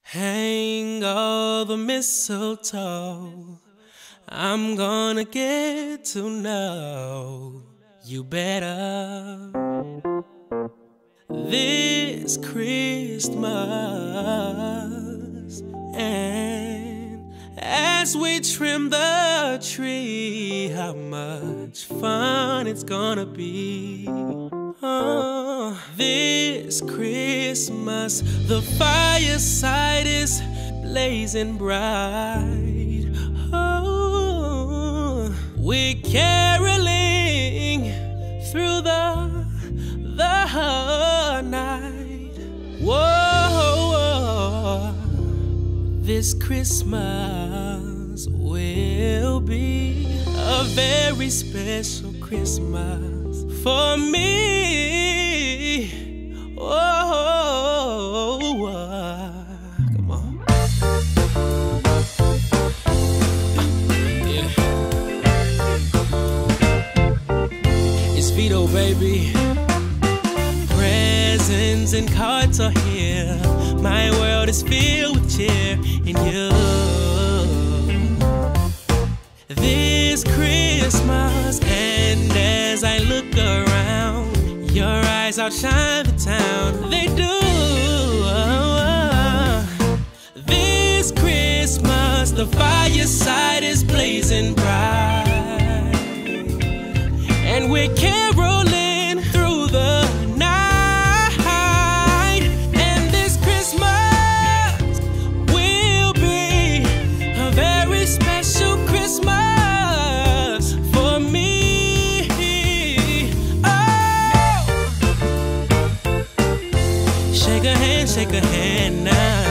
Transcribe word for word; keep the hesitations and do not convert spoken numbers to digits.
Hang all the mistletoe. I'm gonna get to know you better this Christmas. And as we trim the tree, how much fun it's gonna be. Oh, this Christmas, the fireside is blazing bright. Oh, we're caroling through the the night. Whoa, this Christmas will be a very special Christmas for me. Oh, come on. Yeah. It's Vito, baby. Presents and cards are here. My world is filled with cheer in you. This Christmas, and as I look around, your eyes outshine the town. They do. This Christmas, the fireside is blazing bright, and we're caroling through the night. And this Christmas will be a very special Christmas for me. Oh, shake a hand, shake a hand now.